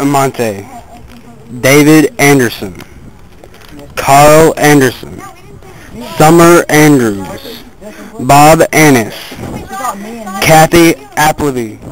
Amante, David Anderson, Carl Anderson, Summer Andrews, Bob Annis, Kathy Appleby,